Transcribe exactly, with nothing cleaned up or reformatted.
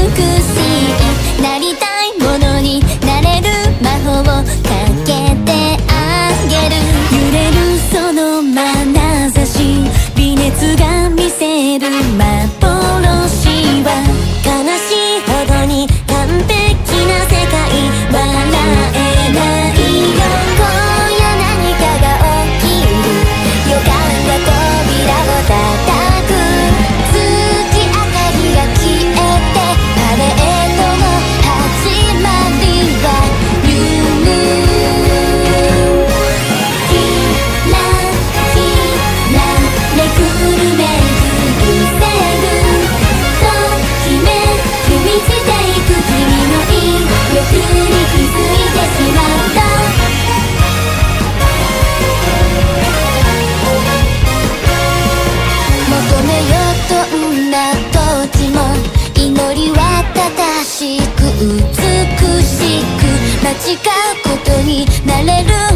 いなりたいものになれる魔法をかけてあげる。揺れるその眼差し、微熱が見せる幻は悲しいほどに完璧な世界。笑えないよ。今夜何かが起きる。予感が扉を叩く。月明かりが消えてパレードの始まりはニューキラキラめくるめくせるときめき満ちていく君の威力に気づいてしまった。求めようとんだ土地も祈りは正しく美しく間違うことになれる。